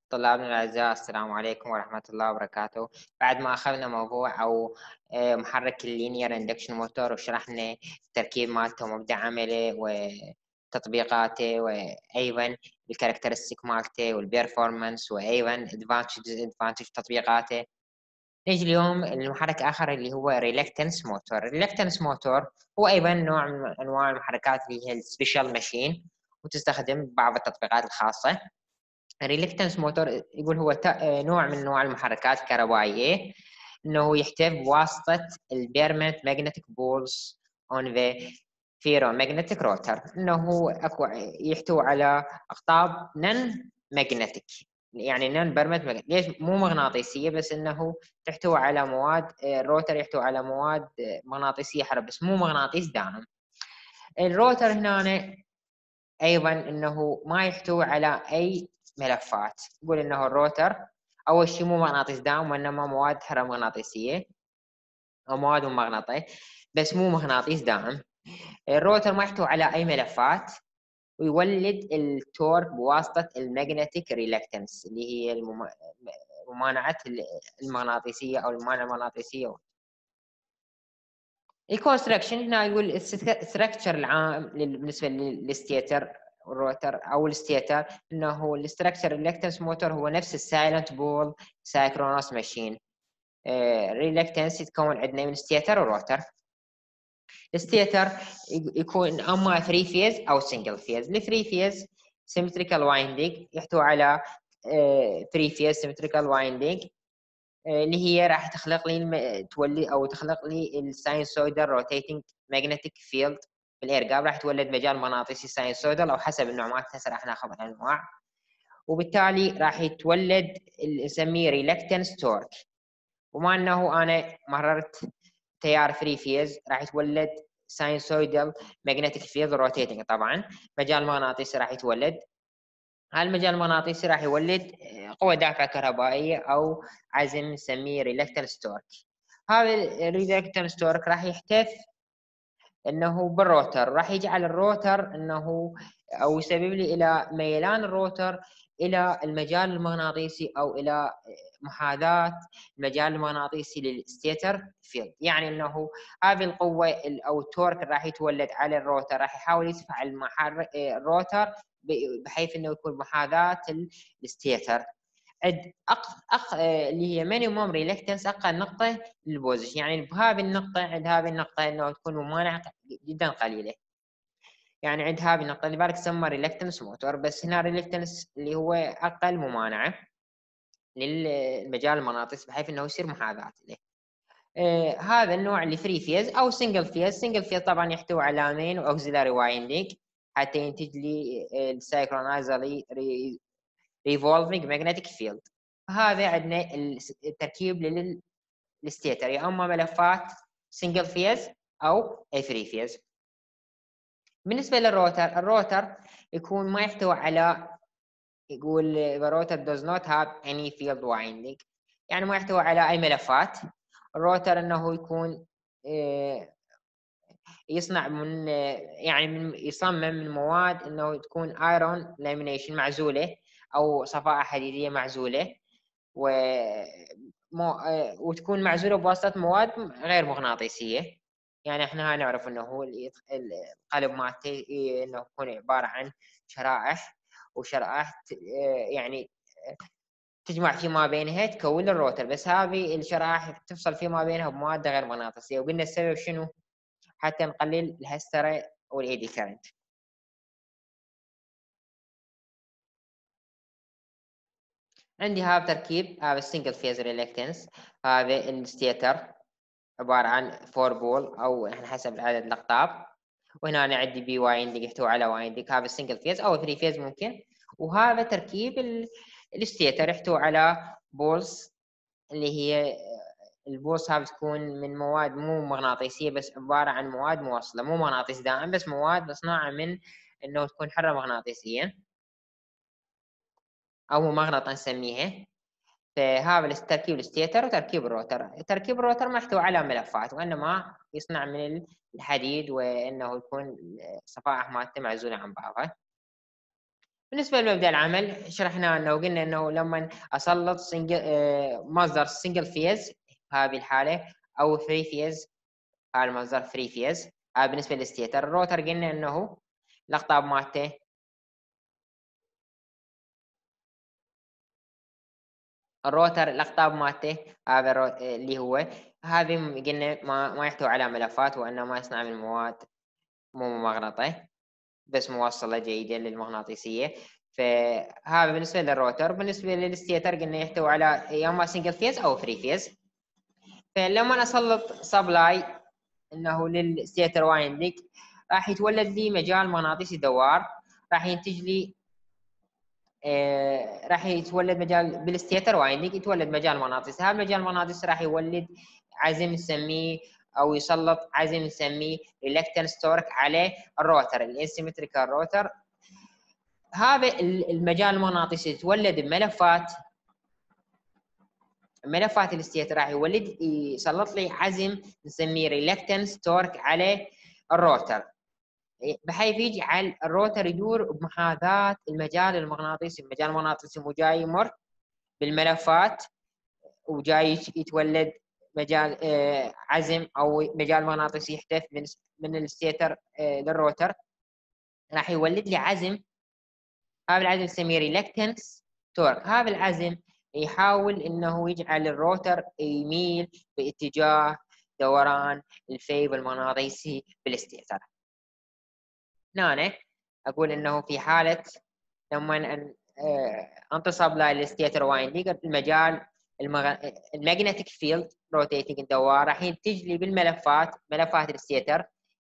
طلابنا الأعزاء، السلام عليكم ورحمة الله وبركاته. بعد ما أخذنا موضوع أو محرك اللينير اندكشن موتور وشرحنا التركيب مالته ومبدأ عمله وتطبيقاته وأيضا الكاركترستيك مالته والبيرفورمانس وأيضا ادفانتج تطبيقاته. نيجي اليوم لمحرك آخر اللي هو ريلكتنس موتور. الريلكتنس موتور هو أيضا نوع من أنواع المحركات اللي هي السبيشال ماشين وتستخدم بعض التطبيقات الخاصة. الريلكتنس موتور يقول هو نوع من انواع المحركات الكهربائيه انه يحتوي بواسطه البيرمنت ماجنتيك بولز اون ذا ferromagnetic روتر، انه يحتوي على اقطاب نن ماجنتيك، يعني نن بيرمنت ليش مو مغناطيسيه، بس انه تحتوي على مواد. الروتر يحتوي على مواد مغناطيسيه حرة بس مو مغناطيس دائم. الروتر هنا ايضا انه ما يحتوي على اي ملفات. يقول انه الروتر اول شيء مو مغناطيس دائم وانما مواد حره مغناطيسيه او مواد مغناطيسيه بس مو مغناطيس دائم. الروتر ما يحتوي على اي ملفات ويولد التورك بواسطه المagnetic ريلكتنس اللي هي ممانعه المغناطيسيه او الممانعه المغناطيسيه. الكونستراكشن هنا يقول الستركتشر العام بالنسبه للستيتر والروتر او الستيتر، انه الستركتشر الريلكتنس موتور هو نفس السايلنت بول سايكرونوس ماشين. ريلكتنس يتكون عندنا من ستيتر وروتر. الستيتر يكون اما 3 فيز او سنجل فيز. ال 3 فيز سيمتريكال وايندينج يحتوي على 3 فيز سيمتريكال وايندينج اللي هي راح تخلق لي تولي او تخلق لي الساينسويدال روتيتنج ماجنتيك فيلد بالاير جاب، راح تولد مجال مغناطيسي ساينسويدال او حسب النوع مالتها هسه راح ناخذ الانواع، وبالتالي راح يتولد اللي نسميه ريلكتنس تورك. وما انه انا مررت تيار 3 فيز راح يتولد ساينسويدال ماجنتيك فيلد روتيتنج، طبعا مجال مغناطيسي راح يتولد. هالمجال المغناطيسي راح يولد قوة دافعة كهربائية أو عزم نسميه ريلكتنس تورك. هذا الريلكتنس تورك راح يحتف انه بالروتر، راح يجعل الروتر انه او يسبب لي الى ميلان الروتر الى المجال المغناطيسي او الى محاذاة المجال المغناطيسي للستيتر فيلد. يعني انه هذه القوة او التورك راح يتولد على الروتر راح يحاول يدفع الروتر بحيث انه يكون محاذاة الستيتر. عند اللي هي مينيموم ريلكتنس اقل نقطه للبوزيشن، يعني بهذه النقطه عند هذه النقطه انه تكون ممانعه جدا قليله، يعني عند هذه النقطه لذلك تسمى ريلكتنس موتور. بس هنا ريلكتنس اللي هو اقل ممانعه للمجال المغناطيسي بحيث انه يصير محاذاه له. هذا النوع اللي 3 فيز او سنجل فيز. سنجل فيز طبعا يحتوي على مين واوكسيلاري وايندينج حتى ينتج لي السايكرونايزري ريفولفينج ماجنتيك فيلد. هذا عندنا التركيب للستيتر، يا اما ملفات سنجل فيز او 3 فيز. بالنسبه للروتر، الروتر يكون ما يحتوي على، يقول the rotor does not have any field winding، يعني ما يحتوي على اي ملفات. الروتر انه يكون يصنع من يعني يصمم من مواد انه تكون ايرون لامينيشن معزوله او صفائح حديديه معزوله وتكون معزوله بواسطه مواد غير مغناطيسيه. يعني احنا نعرف انه هو القلب مالته انه يكون عباره عن شرائح وشرائح يعني تجمع فيما بينها تكون الروتر، بس هذه الشرائح تفصل فيما بينها بمواد غير مغناطيسيه. وقلنا السبب شنو؟ حتى نقلل الهسترة والايدي كارنت. عندي هذا تركيب، هذا السنجل فيز ريلكتنس. هذا الستيتر عبارة عن 4 بول أو إحنا حسب عدد الأقطاب، وهنا أنا عندي بي وايندنج يحتوي على وايندنج، هذا السنجل فيز أو 3 فيز ممكن. وهذا تركيب الستيتر يحتوي على بولز اللي هي البولز هذه تكون من مواد مو مغناطيسية بس عبارة عن مواد موصلة، مو مغناطيس دائم بس مواد مصنوعة من إنه تكون حرة مغناطيسيا أو ممغنطة نسميها. فهذا تركيب الستيتر وتركيب الروتر. تركيب الروتر ما يحتوي على ملفات وإنما يصنع من الحديد وإنه يكون صفائح مالته معزولة عن بعضها. بالنسبه لمبدا العمل شرحنا انه قلنا انه لما اسلط مصدر سنجل فيز هذه الحاله او 3 فيز، هذا المصدر 3 فيز. هذا بالنسبه للستيتر. الروتر قلنا انه الاقطاب مالته الاقطاب مالته هذا اللي هو هذه قلنا ما يحتوي على ملفات، وانما يصنع من مواد مو ممغنطه بس موصله جيده للمغناطيسيه. فهذا بالنسبه للروتر. بالنسبه للستيتر قلنا يحتوي على يا اما سنجل فيز او 3 فيز. فلما اسلط سبلاي انه للستيتر وايندنج راح يتولد لي مجال مغناطيسي دوار، راح ينتج لي راح يتولد مجال بالستيتر وايندنج، يتولد مجال مغناطيسي. هذا المجال المغناطيسي راح يولد عزم نسميه او يسلط عزم نسميه ريلكتنس تورك على الروتر الاسيمتريكال روتر. هذا المجال المغناطيسي يتولد بملفات الستيتر، راح يسلط لي عزم نسميه ريلكتنس تورك على الروتر، بحيث يجعل الروتر يدور بمحاذاة المجال المغناطيسي. المجال المغناطيسي مو جاي يمر بالملفات وجاي يتولد مجال عزم او مجال مغناطيسي يحدث من الستيتر للروتر، راح يولد لي عزم. هذا العزم نسميه ريلكتنس تورك. هذا العزم يحاول انه يجعل الروتر يميل باتجاه دوران الفيب المغناطيسي بالستيتر. هنا اقول انه في حاله لما انتصب للستيتر وايندنج المجال الماجنتيك فيلد روتيتنج دوار راح ينتج لي ملفات الستيتر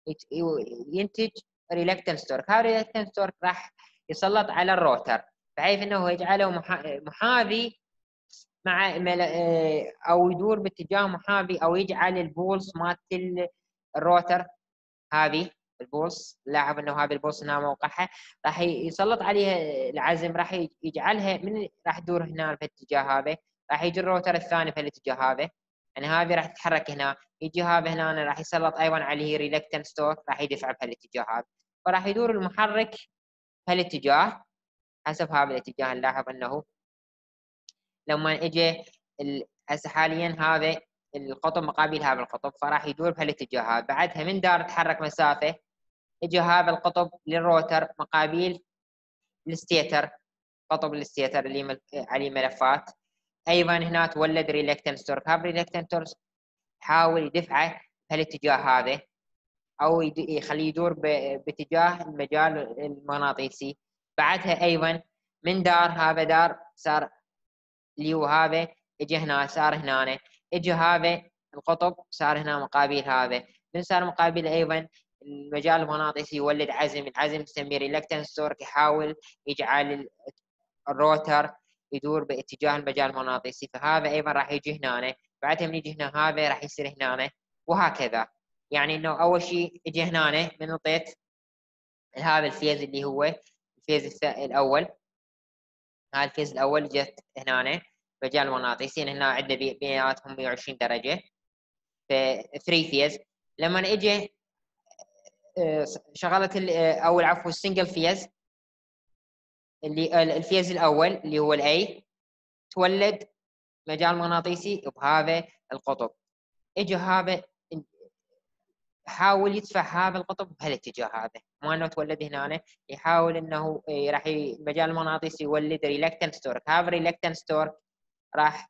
ينتج ريلكتنس تورك. هذا الريلكتنس تورك راح يسلط على الروتر بحيث انه يجعله محاذي مع او يدور باتجاه محاذي، او يجعل البولز مالت الروتر هذه البولس. لاحظ انه هذه البولس هنا موقعها راح يسلط عليها العزم، راح يجعلها راح تدور هنا في الاتجاه هذا، راح يجي الروتر الثاني في الاتجاه هذا، يعني هذه راح تتحرك هنا، يجي هذا هنا راح يسلط ايضا عليه ريلكتنس تورك راح يدفع في الاتجاه هذا، فراح يدور المحرك في الاتجاه حسب هذا الاتجاه. نلاحظ انه لما اجى هسه حاليا هذا القطب مقابل هذا القطب، فراح يدور بهالاتجاه هذا. بعدها من دار تحرك مسافه اجى هذا القطب للروتر مقابل الستيتر، قطب الستيتر اللي عليه ملفات. ايضا هنا تولد ريلكتنس تورك. هذا الريلكتنس تورك يحاول يدفعه بهالاتجاه هذا او يخليه يدور باتجاه المجال المغناطيسي. بعدها ايضا من دار هذا دار صار اللي هو هذا، اجى هنا صار هنا، اجى هذا القطب صار هنا مقابل هذا، من صار مقابل ايضا المجال المغناطيسي يولد عزم. العزم نسميه ريلكتنس تورك يحاول يجعل الروتر يدور باتجاه المجال المغناطيسي، فهذا ايضا راح يجي هنا. بعدها من يجي هنا هذا راح يصير هنا، وهكذا. يعني انه اول شيء يجي هنا من نطيت هذا الفيز اللي هو الفيز الاول. هذا الفيز الاول جت هنا مجال مغناطيسي، هنا عندنا بيناتهم 120 درجه في 3 فيز. لما اجي شغلت او العفو السنجل فيز اللي الفيز الاول اللي هو الاي، تولد مجال مغناطيسي بهذا القطب. اجى هذا حاول يدفع هذا القطب بهالاتجاه هذا، مو انه تولد هنا، يحاول انه راح المجال المغناطيسي يولد ريلكتنس تورك. هذا الريلكتنس تورك راح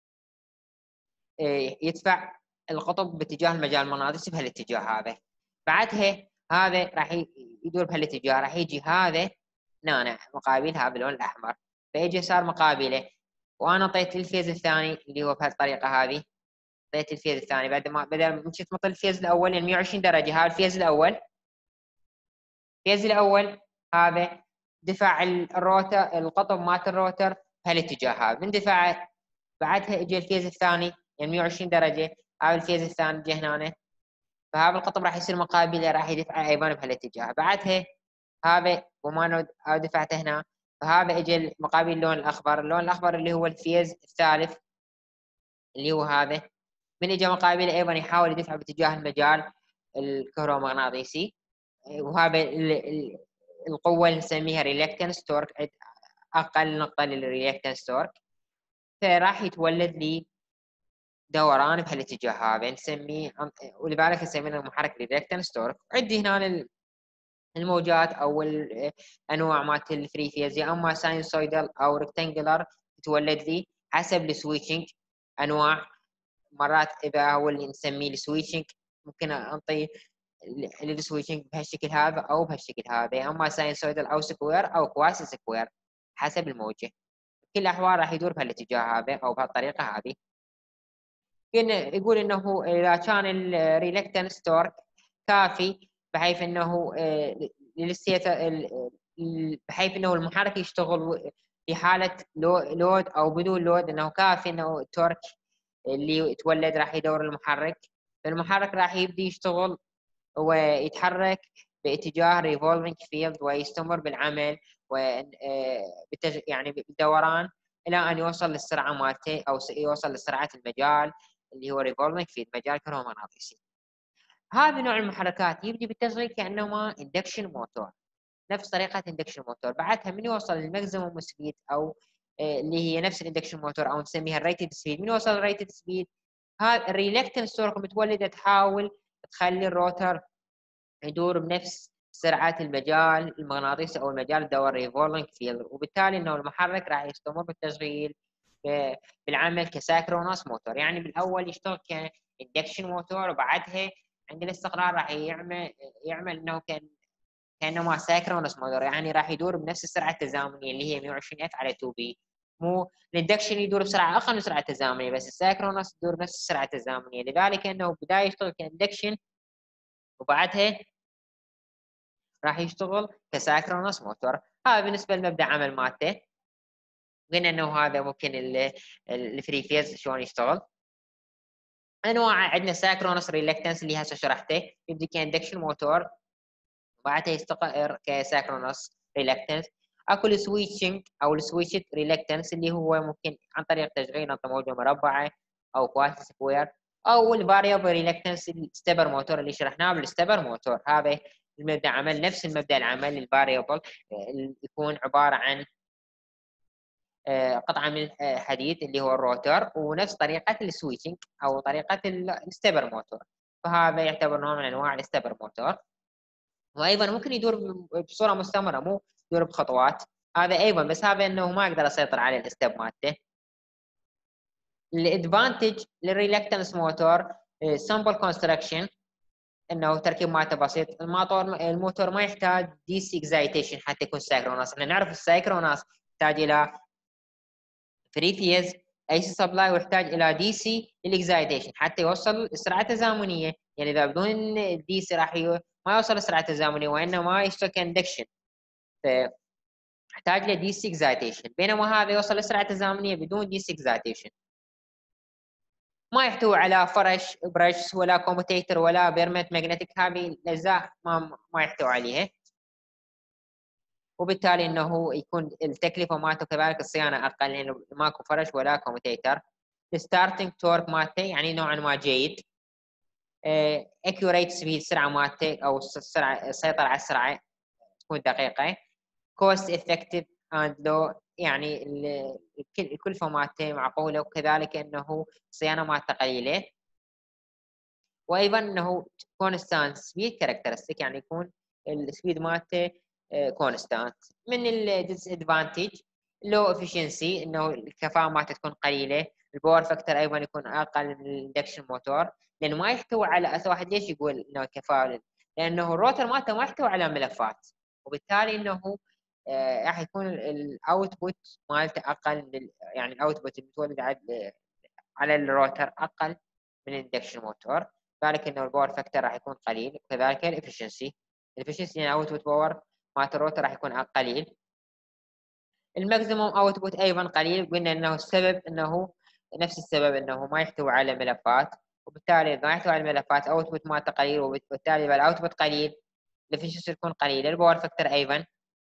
يدفع القطب باتجاه المجال المغناطيسي بهالاتجاه هذا. بعدها هذا راح يدور بهالاتجاه، راح يجي هذا هنا مقابل هذا اللون الاحمر، فيجي صار مقابله. وانا اعطيت الفيز الثاني اللي هو بهالطريقه هذه، اعطيت الفيز الثاني بعد ما بدل مشيت مثل الفيز الاول يعني 120 درجه. هذا الفيز الاول، الفيز الاول هذا دفع الروتر القطب مالت الروتر بهالاتجاه هذا، من دفع بعدها اجى الفيز الثاني يعني 120 درجه. هذا الفيز الثاني جه هنا، فهذا القطب راح يصير مقابله، راح يدفع ايضا بهالاتجاه. بعدها هذا وما دفعته هنا، فهذا اجى مقابل اللون الاخضر. اللون الاخضر اللي هو الفيز الثالث اللي هو هذا، من اجى مقابله ايضا يحاول يدفع باتجاه المجال الكهرومغناطيسي. وهذا القوه اللي نسميها ريلكتنس تورك، اقل نقطه للريلكتنس تورك، فراح يتولد لي دوران بهالاتجاه هذا نسميه، ولذلك نسميه المحرك ريلكتنس تورك. عندي هنا الموجات او الانواع مالت الفري فيز، يا اما ساينسويدال او ريكتانجلر تتولد لي حسب السويتشنج انواع. مرات اذا هو اللي نسميه السويتشنج ممكن انطي السويتشنج بهالشكل هذا او بهالشكل هذا، يا اما ساينسويدال او سكوير او كواسي سكوير حسب الموجه. كل الاحوال راح يدور بهالاتجاه هذا او بهالطريقه هذه. يقول انه اذا كان الريلكتنس تورك كافي بحيث انه بحيث انه المحرك يشتغل في حاله لود او بدون لود، انه كافي انه التورك اللي يتولد راح يدور المحرك، فالمحرك راح يبدي يشتغل ويتحرك باتجاه ريفولفينج فيلد ويستمر بالعمل و يعني بالدوران الى ان يوصل للسرعه مالته او يوصل لسرعه المجال اللي هو ريفولفينج فيلد، مجال كهرومغناطيسي. هذا نوع المحركات يبدي بالتشغيل كانما اندكشن موتور، نفس طريقه اندكشن موتور. بعدها من يوصل للماكسيموم سبيد او اللي هي نفس الاندكشن موتور او نسميها الريتد سبيد، من يوصل للريتد سبيد هذا الريلكتنس تورك متولده تحاول تخلي الروتر يدور بنفس سرعة المجال المغناطيسي أو المجال الدوري ريفولفينج فيلد، وبالتالي إنه المحرك راح يستمر بالتشغيل بالعمل كسايكروناس موتور. يعني بالأول يشتغل كإندكشن موتور، وبعدها عند الاستقرار راح يعمل إنه كأنه سايكروناس موتور، يعني راح يدور بنفس السرعة التزامنية اللي هي 120 اف على 2 بي. مو الاندكشن يدور بسرعة أقل من السرعة التزامنية، بس السايكروناس يدور بنفس السرعة التزامنية، لذلك إنه بداية يشتغل كإندكشن وبعدها راح يشتغل كسايكرونس موتور. هذا بالنسبه لمبدا عمل مالته. قلنا انه هذا ممكن الفري فيز شلون يشتغل. انواع عندنا سايكرونس ريلكتنس اللي هسه شرحته، يبدي كاندكشن موتور وبعدها يستقر كسايكرونس ريلكتنس. اكو السويتشنج او السويتشد ريلكتنس اللي هو ممكن عن طريق تشغيل نقطه موجه مربعه او كواسي سكوير، او الفاريبل ريلكتنس الستبر موتور اللي شرحناه بالستبر موتور. هذا المبدا عمل نفس المبدا العمل الفاريبل، يكون عباره عن قطعه من حديد اللي هو الروتر، ونفس طريقه السويتشنج او طريقه الستبر موتور، فهذا يعتبر نوع من انواع الستبر موتور. وايضا ممكن يدور بصوره مستمره، مو يدور بخطوات، هذا ايضا بس هذا انه ما اقدر اسيطر على الستب مالته. الادفانتج للريلكتنس موتور سمبل كونستراكشن، انه تركيب مالته بسيط. الموتور ما يحتاج دي سي اكزايتيشن حتى يكون سايكروناس. احنا نعرف السايكروناس يحتاج الى فري فيز اي سي سبلاي، ويحتاج الى دي سي للاكزايتيشن حتى يوصل السرعه التزامنيه. يعني اذا بدون دي سي راح ما يوصل السرعه التزامنيه وانما يشتغل كاندكشن، فيحتاج له دي سي اكزايتيشن، بينما هذا يوصل للسرعه التزامنيه بدون دي سي اكزايتيشن. ما يحتوي على فرش برش ولا كوموتيتر ولا بيرمنت ماجنتيك، هذه الاجزاء ما يحتوي عليها، وبالتالي انه يكون التكلفه مالته كذلك الصيانه اقل لانه ماكو فرش ولا كوموتيتر. الستارتنج تورك مالته يعني نوعا ما جيد. اكيوريت سبيد السرعه مالته او السيطره على السرعه تكون دقيقه. كوست افكتيف اند لو، يعني الكلفه مالته معقوله، وكذلك انه الصيانه مالته قليله. وايضا انه كونستانت سبيد كاركترستيك، يعني يكون السبيد مالته كونستانت. من الديس ادفانتج لو افشنسي، انه الكفاءه مالته تكون قليله. الباور فاكتور ايضا يكون اقل من الاندكشن موتور، لانه ما يحتوي على واحد. ليش يقول انه كفاءه؟ لانه الروتر مالته ما يحتوي على ملفات، وبالتالي انه راح يكون الاوتبوت مالته اقل يعني الاوتبوت المتولد على الروتر اقل من الاندكشن موتور، ذلك انه الباور فاكتور راح يكون قليل، وكذلك الافشنسي يعني اوتبوت باور مالت الروتر راح يكون قليل. الماكسيموم اوتبوت ايضا قليل، قلنا انه السبب انه نفس السبب انه ما يحتوي على ملفات، وبالتالي اذا ما يحتوي على الملفات اوتبوت مالته قليل، وبالتالي اذا الاوتبوت قليل الافشنسي تكون قليله. الباور فاكتور ايضا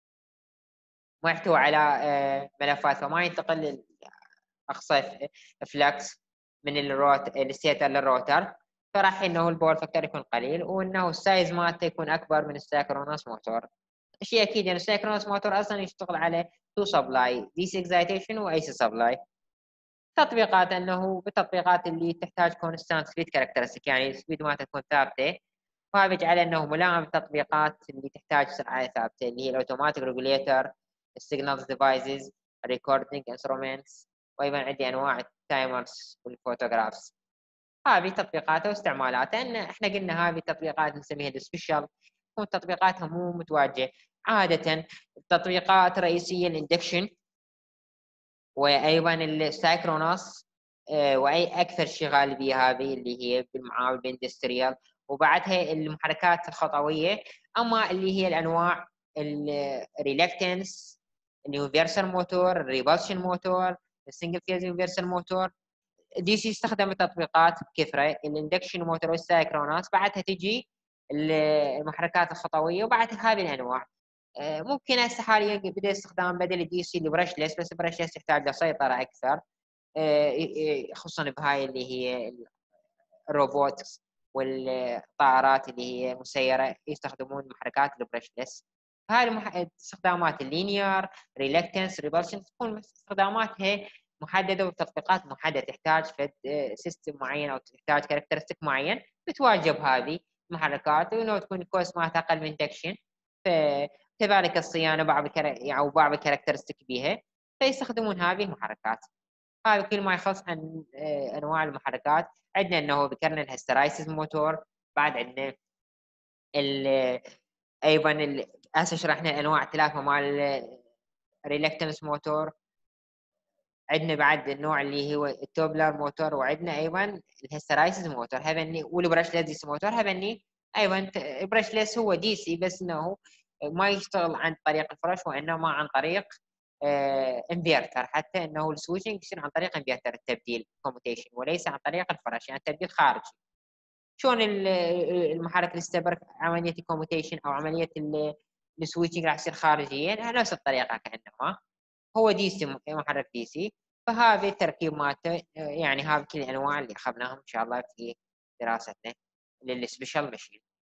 ما يحتوي على ملفات، فما ينتقل اقصى فلكس من الستيتر للروتر، فراح انه الباور فاكتور يكون قليل، وانه السايز مالته يكون اكبر من السايكروناس موتور. شيء اكيد يعني السايكرونس موتور اصلا يشتغل على تو سبلاي، دي سي اكزايتيشن واي سي سبلاي. تطبيقات انه بالتطبيقات اللي تحتاج كونستانت سبيد كاركترستيك، يعني السبيد ما تكون ثابته، وهذا بيجعل انه ملائم بالتطبيقات اللي تحتاج سرعه ثابته، اللي هي الاوتوماتيك ريجوليتر، السيجنالز ديفايسز، الريكوردينج انسترومنتس، وايضا عندي انواع التايمرز والفوتوغرافز. هذه تطبيقاتها واستعمالاتها. ان احنا قلنا هذه التطبيقات نسميها السبيشال، تكون تطبيقاتها مو متواجهه عاده. التطبيقات الرئيسيه الاندكشن، وايضا السايكروناس، واي اكثر شيء غالبيه هذه اللي هي بالمعامل بالاندستريال، وبعدها المحركات الخطويه. اما اللي هي الانواع الريلكتنس، اليونيفرسال موتور، الريبالشن موتور، السنجل فيز يونيفرسال موتور، دي سي يستخدم التطبيقات بكثره. الاندكشن موتور والسايكروناس بعدها تجي المحركات الخطويه، وبعدها هذه الانواع. ممكن هسه حاليا بدا استخدام بدل الدي سي البرشلس، بس البرشلس يحتاج لسيطره اكثر، خصوصا بهاي اللي هي الروبوتس والطائرات اللي هي مسيره يستخدمون محركات البرشلس. هاي الاستخدامات اللينير ريلكتنس ريبلشن تكون استخداماتها محدده وتطبيقات محدده، تحتاج فد سيستم معين او تحتاج كاركترستيك معين بتواجه هذه المحركات، وانه تكون الكوست مالتها اقل من دكشن، كذلك الصيانه او بعض الكاركترستيك بها، فيستخدمون هذه المحركات. هذا كل ما يخص عن انواع المحركات. عندنا انه ذكرنا الهسترايسيس موتور، بعد عندنا ايضا هسه شرحنا انواع ثلاثه مال ريلكتنس موتور. عندنا بعد النوع اللي هو التوبلر موتور، وعندنا ايضا الهسترايسيس موتور هذني، والبرشلس موتور هذني. ايضا البرشلس هو دي سي، بس انه ما يشتغل عن طريق الفرش، وانما عن طريق انفيرتر، حتى انه السويتشنج يصير عن طريق انفيرتر التبديل كوموتيشن، وليس عن طريق الفرش، يعني تبديل خارجي. شلون المحرك الاستبرك عمليه الكوموتيشن او عمليه السويتشنج راح يصير خارجيا نفس الطريقه كانما هو دي سي، محرك دي سي. فهذا التركيب مالته، يعني هذه كل الانواع اللي اخذناهم ان شاء الله في دراستنا للسبيشال ماشين.